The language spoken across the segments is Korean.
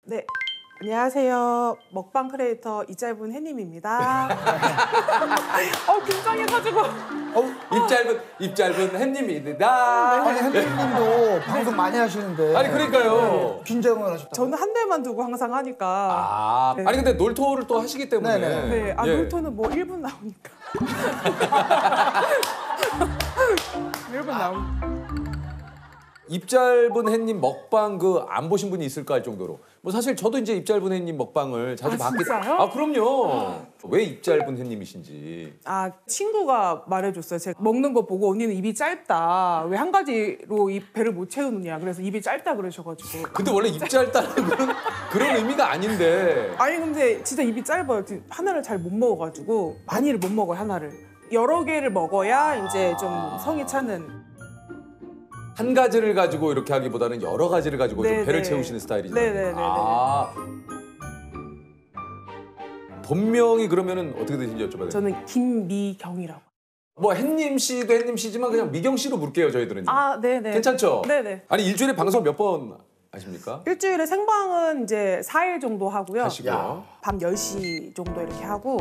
네, 안녕하세요. 먹방 크리에이터 이짧은 햇님입니다. 긴장해가지고. 입 짧은 햇님입니다. 아니 햇님도 방송 많이 하시는데. 아니 그러니까요. 긴장을 하셨다. 저는 한 대만 두고 항상 하니까. 네. 아니 근데 놀토를 또 하시기 때문에. 네, 예. 놀토는 뭐 1분 나오니까. 1분 나오니까. 입 짧은 햇님 먹방 안 보신 분이 있을까 할 정도로. 뭐 사실 저도 이제 입 짧은 햇님 먹방을 자주 봤기 때문에. 진짜요? 그럼요. 왜 입 짧은 햇님이신지. 친구가 말해줬어요. 제가 먹는 거 보고 언니는 입이 짧다. 왜 한 가지로 이 배를 못 채우느냐. 그래서 입이 짧다 그러셔가지고. 근데 원래 입 짧다는 그런 의미가 아닌데. 아니 근데 진짜 입이 짧아요. 하나를 잘 못 먹어가지고 많이를 못 먹어요. 하나를. 여러 개를 먹어야 이제 좀 성이 차는. 한 가지를 가지고 이렇게 하기보다는 여러 가지를 가지고 좀 네네. 배를 채우시는 스타일이잖아요. 네네네. 본명이 그러면은 어떻게 되신지 여쭤봐도 돼요? 저는 김미경이라고. 뭐 햇님 씨도 햇님 씨지만 그냥 미경 씨로 부를게요 저희들은요. 네네. 괜찮죠? 네네. 아니 일주일에 방송 몇 번 하십니까? 일주일에 생방은 이제 4일 정도 하고요. 하시고요. 밤 10시 정도 이렇게 하고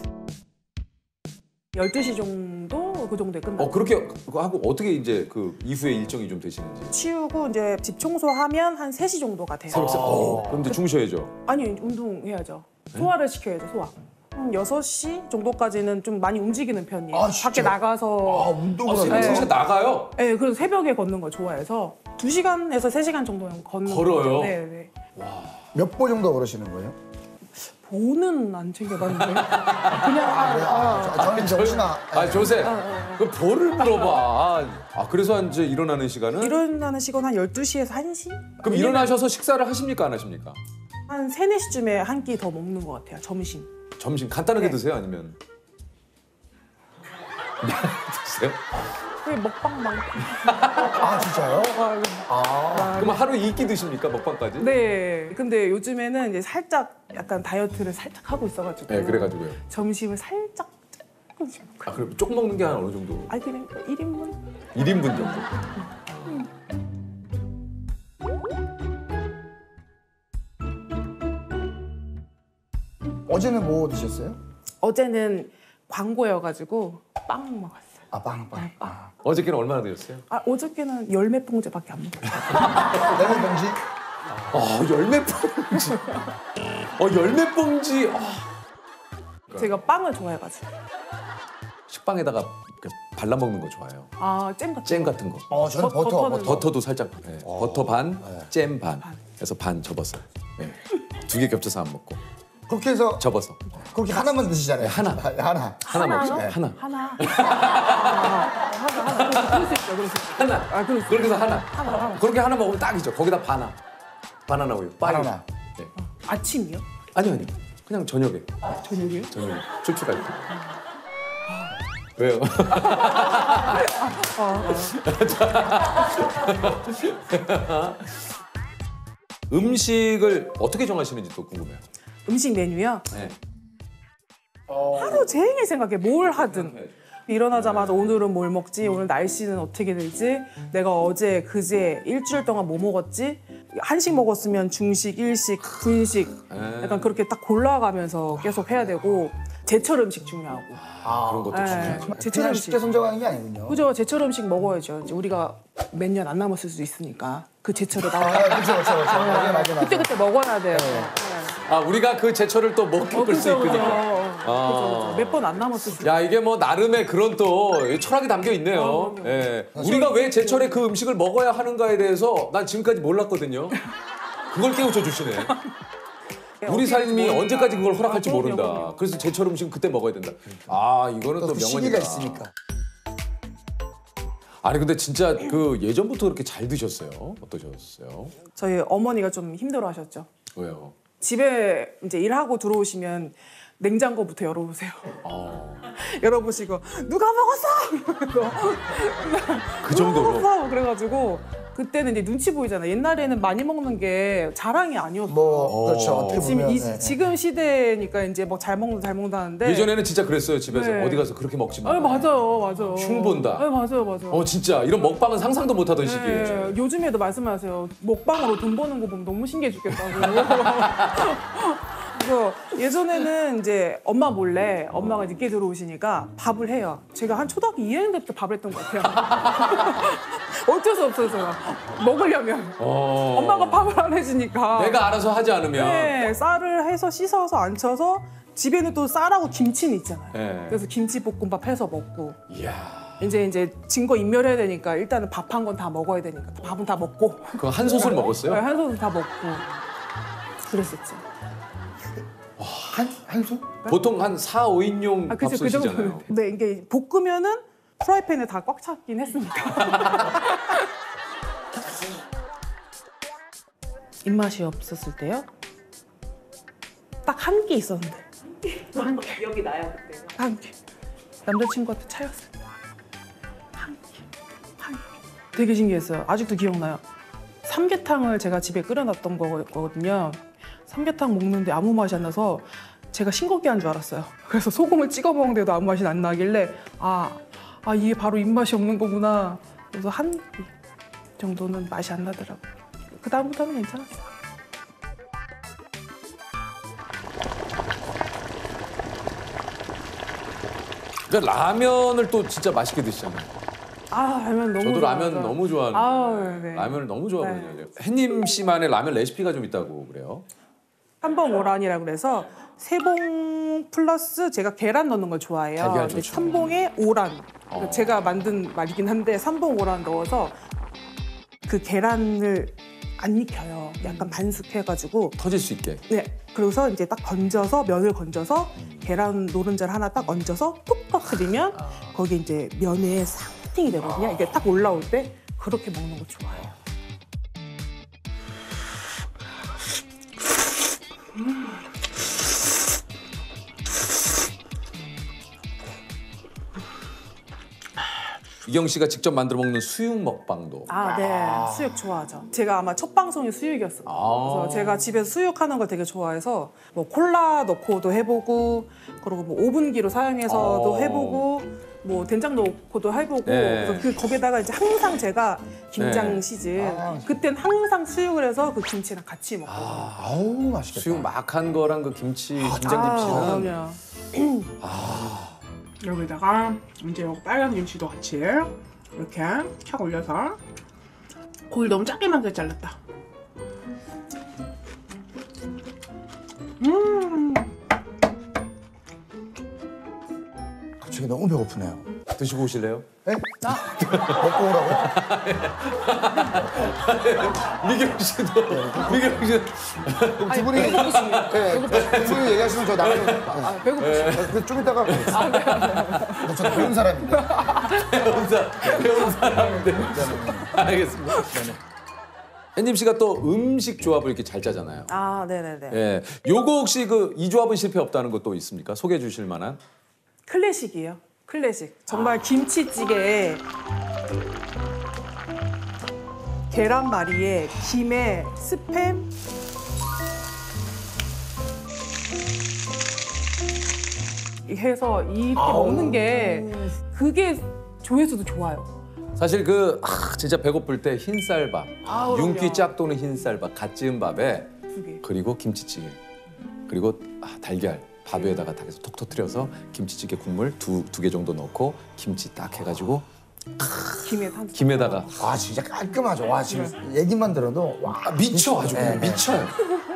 12시 정도 그 정도에 끝나요. 그렇게 하고 어떻게 이제 그 이후에 일정이 좀 되시는지. 치우고 이제 집 청소하면 한 3시 정도가 돼요. 그럼 이제 주무셔야죠. 아니 운동해야죠. 소화를 시켜야죠. 소화. 한 6시 정도까지는 좀 많이 움직이는 편이에요. 밖에 나가서. 운동을 새벽 하세요? 3시에 나가요? 네, 그래서 새벽에 걷는 걸 좋아해서 2시간에서 3시간 정도 걷는 걸어요? 네. 몇 보 정도 걸으시는 거예요? 보는 안 챙겨봤는데 그냥 저는 정신아. 조세. 그 볼을 물어봐. 그래서 이제 일어나는 시간은? 일어나는 시간 한 12시에서 1시? 그럼 일어나셔서 식사를 하십니까 안 하십니까? 한 3, 4시쯤에 한 끼 더 먹는 것 같아요. 점심. 점심 간단하게 네. 드세요 아니면? 드세요? 그게 먹방만큼. 진짜요? 그럼 하루 2끼 드십니까 먹방까지? 네. 근데 요즘에는 이제 살짝 약간 다이어트를 살짝 하고 있어가지고. 네, 그래가지고요. 점심을 살짝 조금씩 먹어요. 그럼 조금 먹는 게 한 어느 정도? 그냥 1인분? 1인분 정도. 어제는 뭐 드셨어요? 어제는 광고여가지고 빵 먹었어요. 빵. 어저께는 얼마나 드셨어요? 어저께는 열몇 봉지밖에 안 먹었어요. 레몬 봉지? 열몇 봉지. 열몇 봉지. 제가 빵을 좋아해가지고. 식빵에다가 이렇게 발라 먹는 거 좋아해요. 잼 같은 거. 저는 버터. 버터도 살짝. 네. 버터 반, 잼 반. 해서 반 접어서. 네. 2개 겹쳐서 안 먹고. 그렇게 해서 접어서. 그렇게 하나만 드시잖아요. 하나. 하나 먹죠. 하나요? 하나. 하나. 그럴 수 있죠. 그럴 수 있죠. 하나. 그럴 수 그렇게 해서 하나. 하나. 그렇게 하나 먹으면 딱이죠. 거기다 바나나 우유. 바나나. 네. 아침이요? 아니요. 그냥 저녁에. 저녁이요? 저녁에. 출출할 때. 왜요? 음식을 어떻게 정하시는지 또 궁금해요. 음식 메뉴요? 네. 하루 종일 생각해. 뭘 하든. 일어나자마자 오늘은 뭘 먹지? 오늘 날씨는 어떻게 될지? 내가 어제, 그제, 일주일 동안 뭐 먹었지? 한식 먹었으면 중식, 일식, 분식 약간 그렇게 딱 골라가면서 계속 해야 되고 제철 음식 중요하고. 그런 것도 중요해요. 제철 그냥 음식. 쉽게 선정하는 게 아니군요. 그죠? 제철 음식 먹어야죠. 이제 우리가 몇 년 안 남았을 수도 있으니까 그 제철에 나와요. 그렇죠. 맞아. 그때 먹어야 돼요. 우리가 그 제철을 또 못 겪을 수 있거든요. 몇 번 안 남았을 수도. 야, 이게 뭐 나름의 그런 또 철학이 담겨 있네요. 그럼요. 예. 우리가 왜 제철에 그 음식을 먹어야 하는가에 대해서 난 지금까지 몰랐거든요. 그걸 깨우쳐 주시네. 우리 삶이 언제까지 그걸 허락할지 모른다. 그럼요. 그래서 제철 음식은 그때 먹어야 된다. 이거는 또 그 명언이다. 시기가 있으니까. 아니 근데 진짜 그 예전부터 그렇게 잘 드셨어요? 어떠셨어요? 저희 어머니가 좀 힘들어하셨죠. 왜요? 집에 이제 일하고 들어오시면 냉장고부터 열어보세요. 열어보시고 누가 먹었어? 그 정도로? 먹었어? 그래가지고 그때는 이제 눈치 보이잖아. 옛날에는 많이 먹는 게 자랑이 아니었어. 뭐 그렇죠. 어떻게 지금, 보면 네. 지금 시대니까 이제 뭐 잘 먹는다는데. 예전에는 진짜 그랬어요. 집에서 네. 어디 가서 그렇게 먹지 마. 맞아요. 흉본다. 맞아요. 진짜 이런 먹방은 상상도 못하던 시기에. 네, 요즘에도 말씀하세요. 먹방으로 돈 버는 거 보면 너무 신기해 죽겠다고. 그래서 예전에는 이제 엄마 몰래 엄마가 늦게 들어오시니까 밥을 해요. 제가 한 초등학교 2학년 때부터 밥을 했던 것 같아요. 어쩔 수 없어서요. 먹으려면. 엄마가 밥을 안 해주니까. 내가 알아서 하지 않으면. 네, 쌀을 해서 씻어서 안쳐서 집에는 또 쌀하고 김치는 있잖아요. 네. 그래서 김치볶음밥 해서 먹고. 이야. 이제 증거 인멸해야 되니까 일단은 밥 한 건 다 먹어야 되니까 밥은 다 먹고. 그 한 솥을 먹었어요? 네, 한 솥은 다 먹고. 그랬었죠. 한 수? 보통 한 4, 5인용 밥솥이잖아요. 네, 이게 볶으면은 프라이팬에 다 꽉 찼긴 했으니까. 입맛이 없었을 때요? 딱 한 개 있었는데. 한 개. 기억이 나요 그때. 한 개. 남자친구한테 차였어요. 한 개. 되게 신기했어요. 아직도 기억나요. 삼계탕을 제가 집에 끓여놨던 거거든요. 삼계탕 먹는데 아무 맛이 안 나서 제가 신고기한 줄 알았어요. 그래서 소금을 찍어 먹는데도 아무 맛이 안 나길래 이게 바로 입맛이 없는 거구나. 그래서 한 끼 정도는 맛이 안 나더라고요. 그 다음부터는 괜찮았어요. 그러니까 라면을 또 진짜 맛있게 드시잖아요. 라면 너무 저도 라면 좋아하죠. 너무 좋아하는데 네. 라면을 너무 좋아하거든요. 햇님 씨만의 라면 레시피가 좀 있다고 그래요? 삼봉오란이라고 그래서 세봉 플러스 제가 계란 넣는 걸 좋아해요. 달걀 근데 좋죠. 삼봉에 오란. 그러니까 제가 만든 말이긴 한데 삼봉 오란 넣어서 그 계란을 안 익혀요. 약간 반숙해가지고. 터질 수 있게. 네. 그래서 이제 딱 건져서 면을 건져서 계란 노른자를 하나 딱 얹어서 푹 터뜨리면 거기 이제 면에 싹 코팅이 되거든요. 이게 딱 올라올 때 그렇게 먹는 거 좋아해요. 이경 씨가 직접 만들어 먹는 수육 먹방도. 네. 수육 좋아하죠. 제가 아마 첫 방송이 수육이었어요. 그래서 제가 집에서 수육하는 걸 되게 좋아해서 뭐 콜라 넣고도 해보고 그리고 뭐 오븐기로 사용해서도 해보고 뭐 된장 넣고도 해보고 네. 그래서 거기다가 이제 항상 제가 김장 네. 시즌 그땐 항상 수육을 해서 그 김치랑 같이 먹고 아우 맛있겠다. 수육 막 한 거랑 그 김치, 김장김치는. 그럼요. 여기다가 이제 요 빨간 김치도 같이 이렇게 착 올려서 고기를 너무 작게만 잘랐다. 갑자기 너무 배고프네요. 드시고 오실래요? 네? 먹고 오라고? 미경 씨도. 미경 씨. 그럼 두 분이 두 분이 얘기하시면 저 나가서 배고프시죠? 좀 이따가 저는 배운 사람인데. 배운 사람인데. 알겠습니다. 햇님 씨가 또 음식 조합을 이렇게 잘 짜잖아요. 네네네. 예, 요거 혹시 그 이 조합은 실패 없다는 것도 있습니까? 소개해 주실 만한? 클래식이에요. 클래식. 정말 김치찌개에 계란말이에 김에 스팸 해서 이렇게 먹는 게 그게 조회수도 좋아요. 사실 진짜 배고플 때 흰쌀밥, 그럼요. 윤기 쫙 도는 흰쌀밥, 갓 지은 밥에 두 개. 그리고 김치찌개, 그리고 달걀 밥 위에다가 딱 해서 톡 터뜨려서 김치찌개 국물 두 개 정도 넣고 김치 딱 해가지고 김에다가 와 진짜 깔끔하죠. 와 지금 얘기만 들어도 와 미쳐 아주 그냥 미쳐요.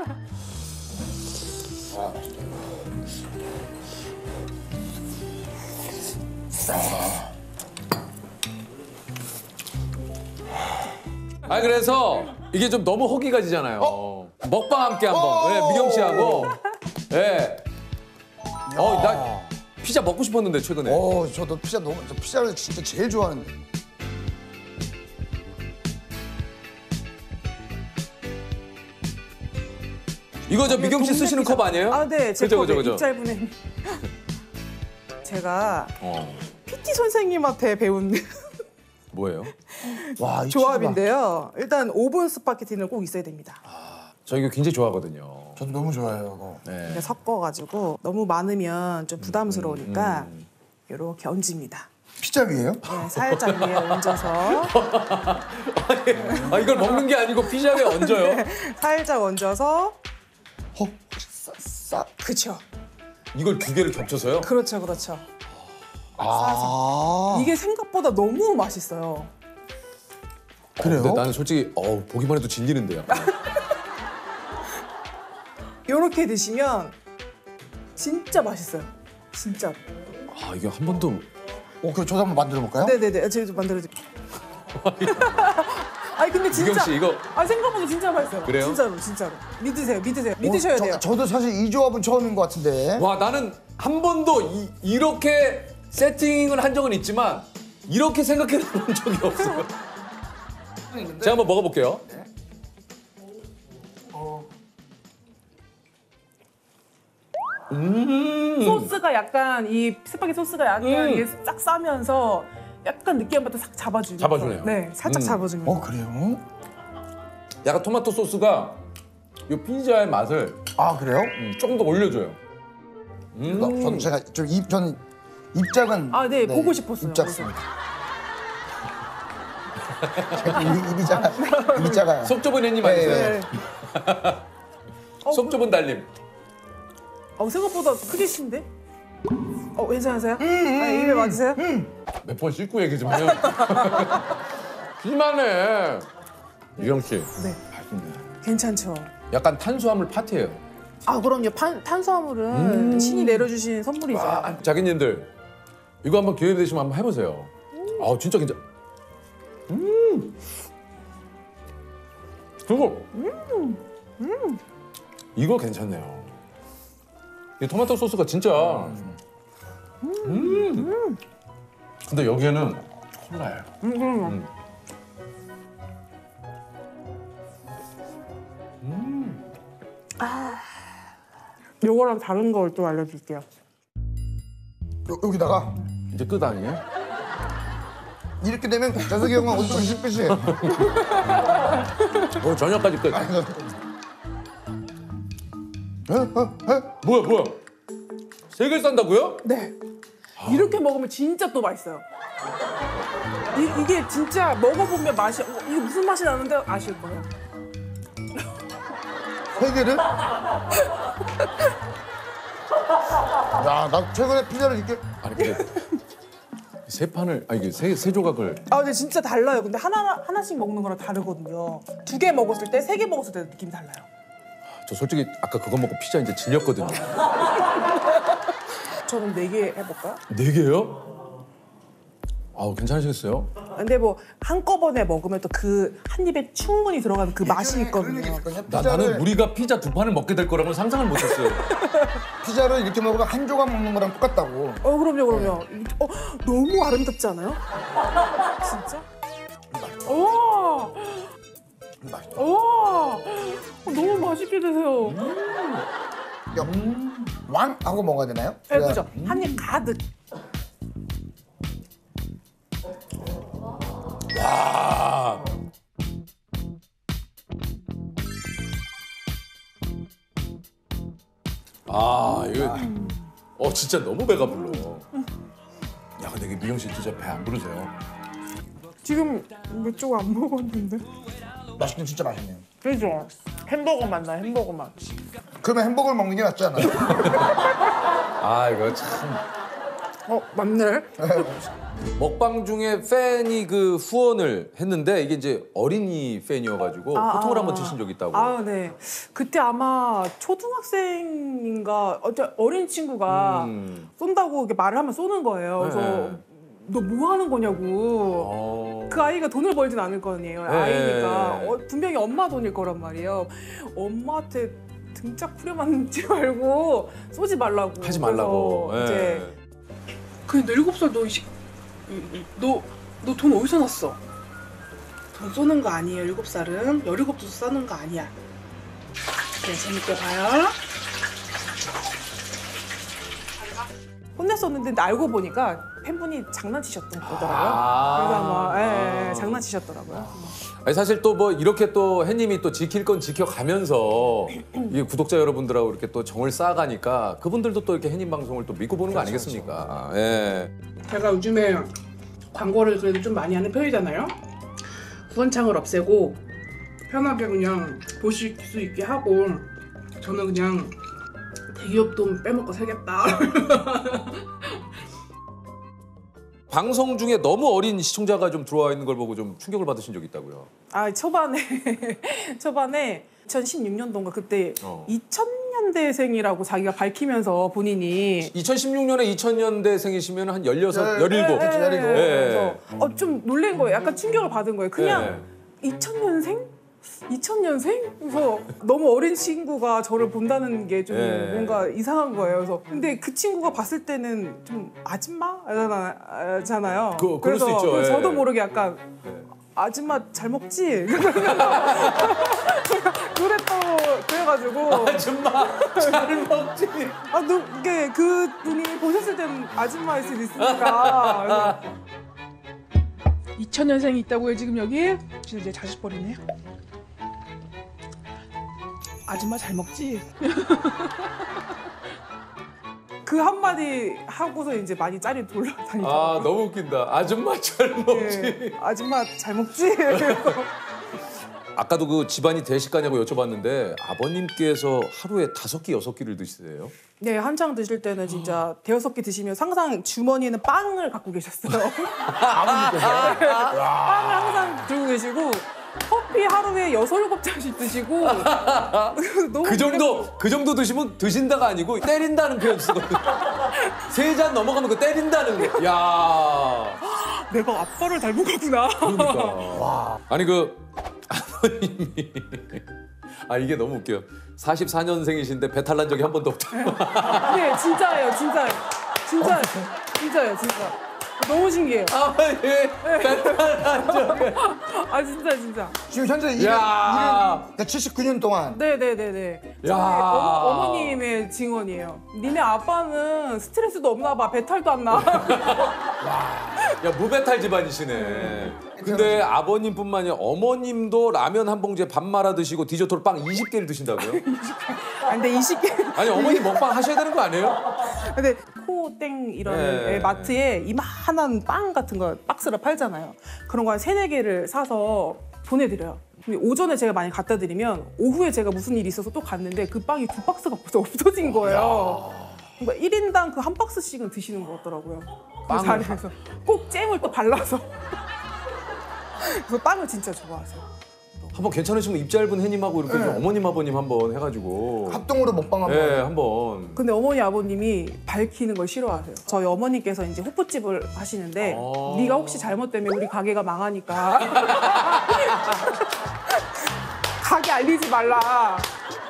그래서 이게 좀 너무 허기가지잖아요. 먹방 함께 한번. 네, 미경 씨하고. 네. 나 피자 먹고 싶었는데 최근에. 저도 피자 저 피자를 진짜 제일 좋아하는데. 이거 저 미경 씨 쓰시는 컵 아니에요? 네. 제 그죠, 컵에 그죠, 그죠. 입짧은 제가 어, PT 선생님한테 배운 뭐예요? 와, 이 조합인데요. 일단 오븐 스파게티는 꼭 있어야 됩니다. 저 이거 굉장히 좋아하거든요. 치즈가. 저도 너무 좋아해요, 이거. 네. 이렇게 섞어가지고 너무 많으면 좀 부담스러우니까 이렇게 얹습니다. 피자 위에요? 네, 살짝 위에 얹어서 아 이걸 먹는 게 아니고 피자 위에 얹어요? 살짝 얹어서 싹. 그쵸. 이걸 두 개를 겹쳐서요? 그렇죠, 그렇죠. 아. 이게 생각보다 너무 맛있어요. 그래요? 근데 나는 솔직히 보기만 해도 질리는데요. 이렇게 드시면 진짜 맛있어요. 진짜. 아 이게 한 번도 그럼 저도 한번 만들어 볼까요? 네네네. 제가 좀 만들어드릴게요. 아니 근데 진짜. 유경 씨 이거 생각보다 진짜 맛있어요. 그래요? 진짜로. 믿으세요. 믿으셔야 돼요. 저도 사실 이 조합은 처음인 것 같은데. 와 나는 한 번도 이렇게 세팅을 한 적은 있지만 이렇게 생각해 본 적이 없어요. 제가 한번 먹어볼게요. 소스가 약간 이 스파게티 소스가 약간 이게 싹 싸면서 약간 느끼한 맛도 싹 잡아주네요. 잡아주네요. 네, 살짝 잡아주면서. 그래요? 약간 토마토 소스가 이 피자의 맛을 아, 그래요? 조금 더 올려줘요. 저는 제가 저는 입장은 아, 네, 보고 싶었어요. 입 작습니다. 입이 작아요. 속 좁은 애님 아니세요? 네. 속 좁은 달님. 생각보다 크리신데? 괜찮으세요? 입에 맞으세요? 몇 번 씻고 얘기 좀 해요. 심하네. 유경 씨. 네. 괜찮죠. 약간 탄수화물 파티예요. 그럼요. 탄수화물은 신이 내려주신 선물이죠. 자기님들 이거 한번 기회 되시면 한번 해보세요. 진짜 괜찮. 그리고 이거 괜찮네요. 이 토마토 소스가 진짜. 근데 여기에는 콜라예요. 요거랑 다른 걸 또 알려줄게요. 여기다가 이제 끝 아니에요? 이렇게 되면 재석이 형은 오늘 정신 끝이에요. 저녁까지 끝. 뭐야? 세 개를 싼다고요? 네. 이렇게 먹으면 진짜 또 맛있어요. 이게 진짜 먹어보면 맛이 이게 무슨 맛이 나는데 아실 거예요. 세 개를? 야, 나 최근에 피자를 이렇게 아니 근데 세 판을 이게 세 조각을 근데 진짜 달라요. 근데 하나씩 먹는 거랑 다르거든요. 2개 먹었을 때, 3개 먹었을 때 느낌이 달라요. 저 솔직히 아까 그거 먹고 피자 이제 질렸거든요. 저는 4개 해볼까요? 4개요? 괜찮으시겠어요? 근데 뭐 한꺼번에 먹으면 또 그 한 입에 충분히 들어가는 그 맛이 있거든요. 나는 우리가 피자 2판을 먹게 될 거라고는 상상을 못했어요. 피자를 이렇게 먹으면 한 조각 먹는 거랑 똑같다고. 그럼요. 너무 아름답지 않아요? 진짜? 와! 너무 맛있게 드세요. 왕 하고 먹어야 되나요? 네, 그죠. 한 입 가득. 와. 이거 진짜 너무 배가 불러. 야, 근데 이게 미영 씨 진짜 배 안 부르세요? 지금 몇 조각 안 먹었는데. 맛있긴 진짜 맛있네요. 그죠? 햄버거 맛 나요, 햄버거 맛. 그러면 햄버거를 먹는 게 낫지 않아요? 이거 참. 맞네. 먹방 중에 팬이 그 후원을 했는데 이게 이제 어린이 팬이어가지고 호통을 한번 치신 적이 있다고. 네. 그때 아마 초등학생인가 어린 친구가 쏜다고 이렇게 말을 하면 쏘는 거예요. 그래서 네. 너 뭐 하는 거냐고. 그 아이가 돈을 벌진 않을 거 아니에요. 네. 아이니까 분명히 엄마 돈일 거란 말이에요. 엄마한테 등짝 후려맞지 말고 쏘지 말라고. 하지 말라고. 그래서 이제 근데 7살 너 돈 어디서 났어? 돈 쏘는 거 아니에요, 7살은. 17도 쏘는 거 아니야. 그래, 재밌게 봐요. 혼냈었는데 알고 보니까 팬분이 장난치셨던 거더라고요. 그래서 아마 장난치셨더라고요. 아니, 사실 또 뭐 이렇게 또 햇님이 또 지킬 건 지켜가면서 이 구독자 여러분들하고 이렇게 또 정을 쌓아가니까 그분들도 또 이렇게 햇님 방송을 또 믿고 보는 거 아니겠습니까? 예. 제가 요즘에 광고를 그래도 좀 많이 하는 편이잖아요. 후원창을 없애고 편하게 그냥 보실 수 있게 하고 저는 그냥 대기업 돈 빼먹고 살겠다. 방송 중에 너무 어린 시청자가 좀 들어와 있는 걸 보고 좀 충격을 받으신 적이 있다고요? 아 초반에 2016년도인가 그때 2000년대생이라고 자기가 밝히면서 본인이 2016년에 2000년대생이시면 한 16, 17. 그치, 17. 그래서 좀 놀란 거예요. 약간 충격을 받은 거예요. 그냥 2000년생? 2000년생? 그래서 너무 어린 친구가 저를 본다는 게 좀 뭔가 이상한 거예요. 그래서 근데 그 친구가 봤을 때는 좀 아줌마잖아요. 그럴 수 있죠. 그래서 저도 모르게 약간 아줌마 잘 먹지? 그래가지고 아줌마 잘 먹지. 이게 그 분이 보셨을 땐 아줌마일 수도 있으니까. 2000년생이 있다고요 지금 여기? 이제 자식 버리네. 아줌마 잘 먹지? 그 한마디 하고서 이제 많이 짤이 돌아다니죠. 아 너무 웃긴다. 아줌마 잘 먹지. 아줌마 잘 먹지? 아까도 그 집안이 대식가냐고 여쭤봤는데 아버님께서 하루에 5끼, 6끼를 드시세요? 네, 한창 드실 때는 진짜 5-6개 드시면 항상 주머니에는 빵을 갖고 계셨어요. 아버님께서. 빵을 항상 들고 계시고 커피 하루에 6-7잔씩 드시고 너무 그 정도 드시면 드신다가 아니고 때린다는 표현 쓰거든요. 3잔 넘어가면 그 때린다는 거. 야. 내가 아빠를 닮은 거구나. 그러니까. 와. 아니 그 아버님이 이게 너무 웃겨요. 44년생이신데 배탈 난 적이 한 번도 없다. 네, 진짜예요. 진짜. 너무 신기해요. 아버님 배탈 난 적이. 진짜. 지금 현재 야. 79년 동안. 네네네네. 야. 어머님의 증언이에요. 니네 아빠는 스트레스도 없나 봐. 배탈도 안 나. 야 무배탈 집안이시네. 근데 아버님뿐만이 아니라 어머님도 라면 한 봉지에 밥 말아 드시고 디저트로 빵 20개를 드신다고요? 근데 20개. 아니 어머니 먹방 하셔야 되는 거 아니에요? 근데 코땡 이런 마트에 이만한 빵 같은 거 박스를 팔잖아요. 그런 거 한 3-4개를 사서 보내드려요. 근데 오전에 제가 많이 갖다 드리면 오후에 제가 무슨 일이 있어서 또 갔는데 그 빵이 2박스가 벌써 없어진 거예요. 그러니까 1인당 그 한 박스씩은 드시는 것 같더라고요. 그 자리에서 꼭 잼을 또 발라서. 그래서 빵을 진짜 좋아하세요. 한번 괜찮으시면 입 짧은 해님하고 이렇게 좀 어머님 아버님 한번 해가지고 합동으로 먹방 한번. 네 한번. 근데 어머니 아버님이 밝히는 걸 싫어하세요. 저희 어머니께서 이제 호프집을 하시는데 네가 혹시 잘못되면 우리 가게가 망하니까 가게 알리지 말라.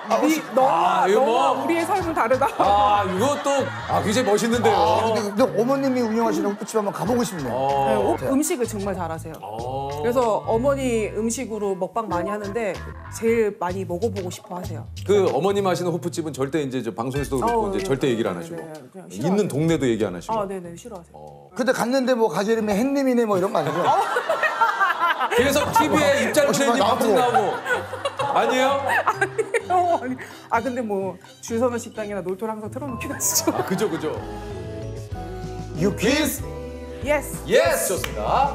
너와 우리의 삶은 다르다. 이것도 굉장히 멋있는데요. 근데 어머님이 운영하시는 호프집 한번 가보고 싶네요. 네, 음식을 정말 잘하세요. 그래서 어머니 음식으로 먹방 많이 하는데 제일 많이 먹어보고 싶어 하세요. 그 어머님 하시는 호프집은 절대 이제 저 방송에서도 그렇고 이제 절대 얘기를 안 하시고 그냥 있는 동네도 얘기 안 하시고. 네네 싫어하세요. 근데 갔는데 뭐 가게 이름이 햇님이네 뭐 이런 거 아니죠? 그래서 TV에 입 짧은 해님 방송 나오고 아니에요? 아니, 근데 뭐 줄 서는 식당이나 놀토를 항상 틀어놓긴 하시죠. 그죠. 유퀴즈. 예스. 좋습니다.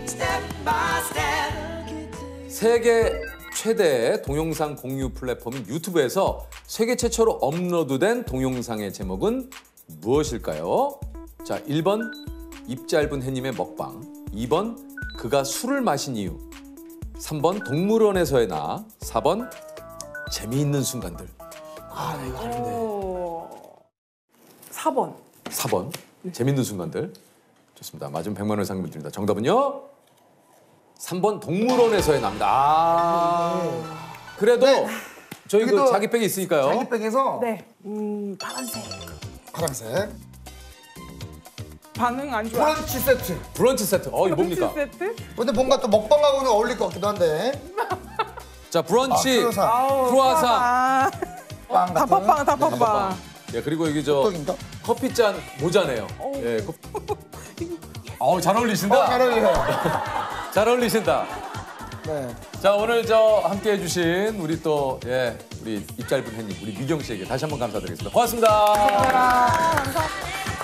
세계 최대 동영상 공유 플랫폼인 유튜브에서 세계 최초로 업로드된 동영상의 제목은 무엇일까요? 자, 1번 입 짧은 해님의 먹방, 2번 그가 술을 마신 이유, 3번 동물원에서의 나, 4번 재미있는 순간들. 나 이거 아는데. 4번. 4번 재미있는 순간들. 좋습니다. 맞으면 100만 원 상금 드립니다. 정답은요? 3번 동물원에서의 나입니다. 그래도 저희 그 그래도 자기백이 있으니까요. 자기백에서 네. 파란색. 파란색. 반응 안 좋아. 브런치 세트. 브런치 세트. 이거 뭡니까? 세트? 근데 뭔가 또 먹방하고는 어울릴 것 같기도 한데. 자, 브런치, 크루아상, 빵 같은. 다파빵. 예, 그리고 여기 저 떡인가? 커피잔 모자네요. 예, 어우, 잘 어울리신다. 잘 어울려요. 잘 어울리신다. 네. 자, 오늘 함께 해주신 우리 또, 우리 입 짧은 햇님, 우리 미경 씨에게 다시 한번 감사드리겠습니다. 고맙습니다. 감사합니다.